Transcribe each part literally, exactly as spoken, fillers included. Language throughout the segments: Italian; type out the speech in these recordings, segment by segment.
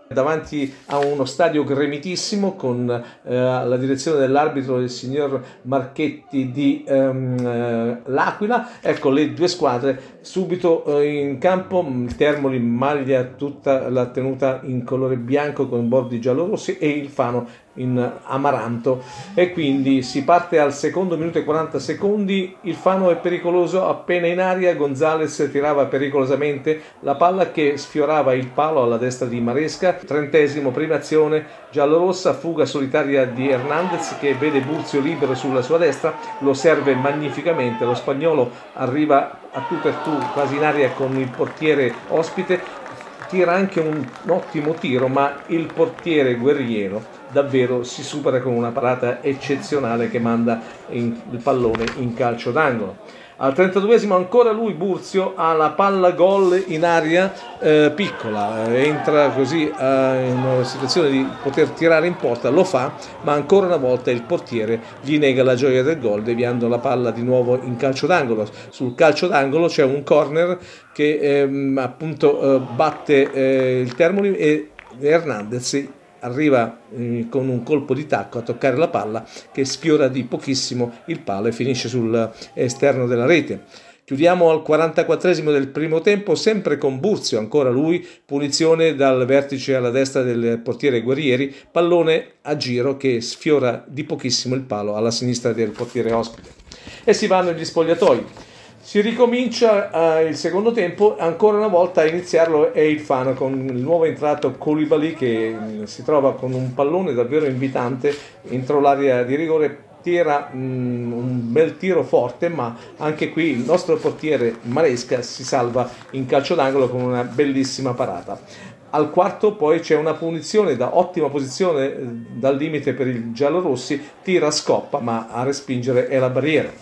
davanti a uno stadio gremitissimo con eh, la direzione dell'arbitro il signor Marchetti di ehm, eh, L'Aquila. Ecco le due squadre subito eh, in campo. Il Termoli in maglia tutta la tenuta in colore bianco con bordi giallorossi e il Fano in amaranto, e quindi si parte al secondo minuto e quaranta secondi. Il Fano è pericoloso appena in aria, Gonzalez tirava pericolosamente la palla che sfiorava il palo alla destra di Maresca. Trentesimo, prima azione giallorossa, fuga solitaria di Hernandez che vede Burzio libero sulla sua destra, lo serve magnificamente, lo spagnolo arriva a tu per tu quasi in aria con il portiere ospite, tira anche un ottimo tiro, ma il portiere Guerriero davvero si supera con una parata eccezionale che manda in, il pallone in calcio d'angolo. Al trentaduesimo ancora lui, Burzio, ha la palla gol in aria eh, piccola, entra così eh, in una situazione di poter tirare in porta, lo fa, ma ancora una volta il portiere gli nega la gioia del gol deviando la palla di nuovo in calcio d'angolo. Sul calcio d'angolo c'è un corner che ehm, appunto eh, batte eh, il Termoli e Hernandez arriva eh, con un colpo di tacco a toccare la palla che sfiora di pochissimo il palo e finisce sull'esterno della rete. Chiudiamo al quarantaquattresimo del primo tempo, sempre con Burzio, ancora lui, punizione dal vertice alla destra del portiere Guerrieri, pallone a giro che sfiora di pochissimo il palo alla sinistra del portiere ospite. E si vanno gli spogliatoi. Si ricomincia eh, il secondo tempo, ancora una volta a iniziarlo è il Fano con il nuovo entrato Koulibaly che mh, si trova con un pallone davvero invitante entro l'area di rigore, tira mh, un bel tiro forte, ma anche qui il nostro portiere Maresca si salva in calcio d'angolo con una bellissima parata. Al quarto poi c'è una punizione da ottima posizione eh, dal limite per il giallorossi, tira, scoppa, ma a respingere è la barriera.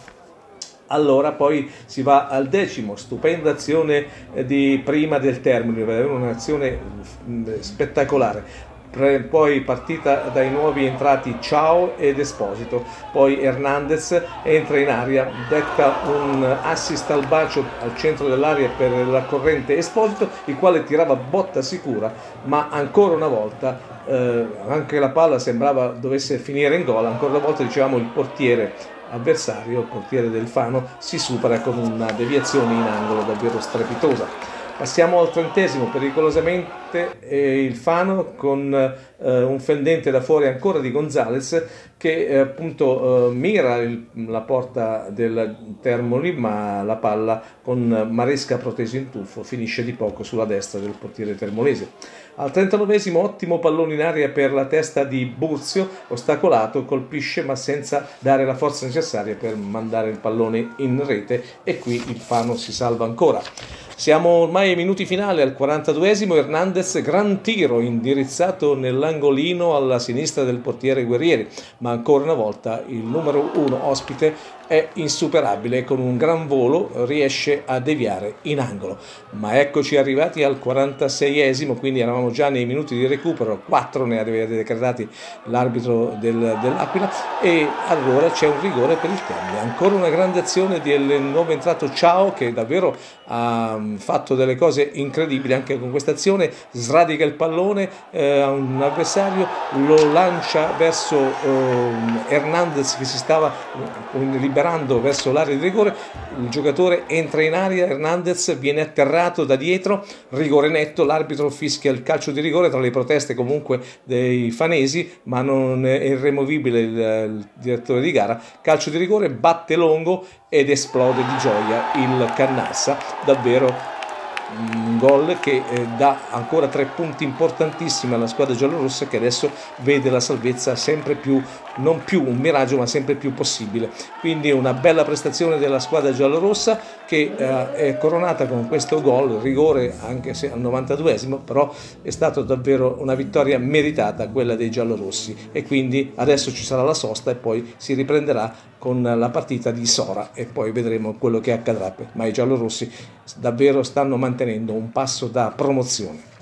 Allora poi si va al decimo, stupenda azione di prima del Termoli, un'azione spettacolare. Poi partita dai nuovi entrati Ciao ed Esposito, poi Hernandez entra in aria, detta un assist al bacio al centro dell'area per la corrente Esposito, il quale tirava botta sicura, ma ancora una volta eh, anche la palla sembrava dovesse finire in gol. Ancora una volta dicevamo il portiere avversario, il portiere del Fano, si supera con una deviazione in angolo davvero strepitosa. Passiamo al trentesimo, pericolosamente eh, il Fano con eh, un fendente da fuori ancora di Gonzalez che eh, appunto eh, mira il, la porta del Termoli, ma la palla con Maresca proteso in tuffo finisce di poco sulla destra del portiere termolese. Al trentanovesimo ottimo pallone in aria per la testa di Burzio, ostacolato, colpisce ma senza dare la forza necessaria per mandare il pallone in rete, e qui il Fano si salva ancora. Siamo ormai ai minuti finali, al quarantaduesimo Hernandez, gran tiro indirizzato nell'angolino alla sinistra del portiere Guerrieri, ma ancora una volta il numero uno ospite è insuperabile e con un gran volo riesce a deviare in angolo. Ma eccoci arrivati al quarantaseiesimo, quindi eravamo già nei minuti di recupero, quattro ne aveva decretati l'arbitro del, dell'Aquila, e allora c'è un rigore per il Termoli. Ancora una grande azione del nuovo entrato Ciao che davvero ha fatto delle cose incredibili anche con questa azione, sradica il pallone eh, a un avversario, lo lancia verso eh, Hernandez che si stava eh, liberando verso l'area di rigore, il giocatore entra in aria, Hernandez viene atterrato da dietro, rigore netto, l'arbitro fischia il calcio di rigore tra le proteste comunque dei fanesi, ma non è irremovibile il, il direttore di gara, calcio di rigore, batte Longo ed esplode di gioia il Cannassa, davvero un gol che eh, dà ancora tre punti importantissimi alla squadra giallorossa, che adesso vede la salvezza sempre più, non più un miraggio ma sempre più possibile. Quindi una bella prestazione della squadra giallorossa che eh, è coronata con questo gol, rigore anche se al novantaduesimo, però è stata davvero una vittoria meritata quella dei giallorossi, e quindi adesso ci sarà la sosta e poi si riprenderà con la partita di Sora e poi vedremo quello che accadrà, ma i giallorossi davvero stanno mantenendo un passo da promozione.